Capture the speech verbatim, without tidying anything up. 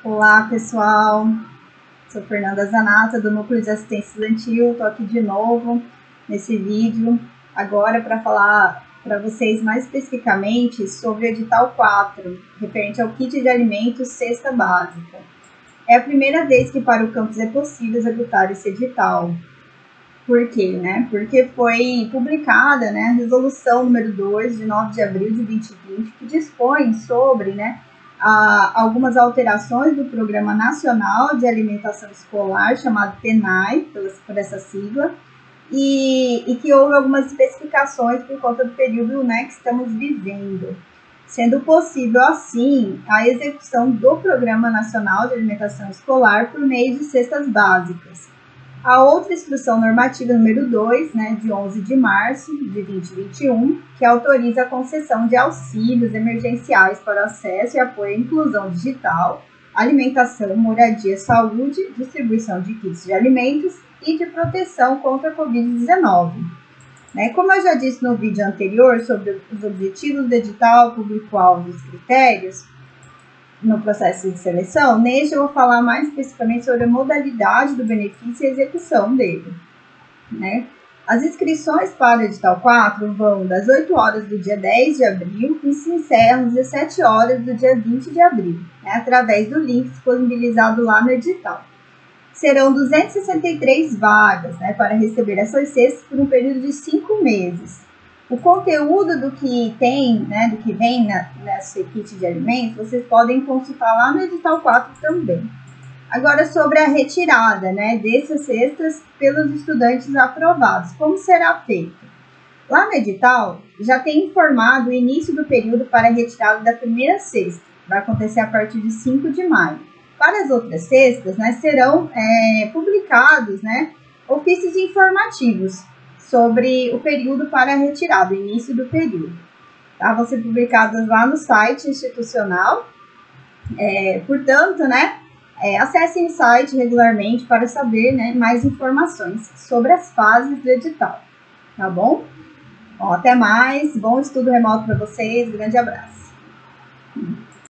Olá, pessoal. Sou Fernanda Zanata, do Núcleo de Assistência Estudantil. Estou aqui de novo nesse vídeo, agora para falar para vocês mais especificamente sobre o edital quatro, referente ao kit de alimentos cesta básica. É a primeira vez que para o campus é possível executar esse edital. Por quê? Né? Porque foi publicada, né, a resolução número dois, de nove de abril de dois mil e vinte, que dispõe sobre, né, a, algumas alterações do Programa Nacional de Alimentação Escolar, chamado PENAE, por essa sigla, e, e que houve algumas especificações por conta do período, né, que estamos vivendo, sendo possível, assim, a execução do Programa Nacional de Alimentação Escolar por meio de cestas básicas. A outra instrução normativa número dois, né, de onze de março de dois mil e vinte e um, que autoriza a concessão de auxílios emergenciais para o acesso e apoio à inclusão digital, alimentação, moradia, saúde, distribuição de kits de alimentos e de proteção contra a covid dezenove. Né, como eu já disse no vídeo anterior sobre os objetivos do edital, público-alvo e os critérios, no processo de seleção, neste eu vou falar mais especificamente sobre a modalidade do benefício e a execução dele. Né? As inscrições para o edital quatro vão das oito horas do dia dez de abril e se encerram às dezessete horas do dia vinte de abril, né? Através do link disponibilizado lá no edital. Serão duzentas e sessenta e três vagas, né, para receber essas cestas por um período de cinco meses. O conteúdo do que tem, né, do que vem na, nesse kit de alimentos, vocês podem consultar lá no edital quatro também. Agora, sobre a retirada, né, dessas cestas pelos estudantes aprovados, como será feito? Lá no edital, já tem informado o início do período para a retirada da primeira cesta, vai acontecer a partir de cinco de maio. Para as outras cestas, né, serão é, publicados, né, ofícios informativos sobre o período para a retirada, o início do período. Tá? Vão ser publicadas lá no site institucional. É, portanto, né, é, acessem o site regularmente para saber, né, mais informações sobre as fases do edital. Tá bom? Bom, até mais. Bom estudo remoto para vocês. Grande abraço.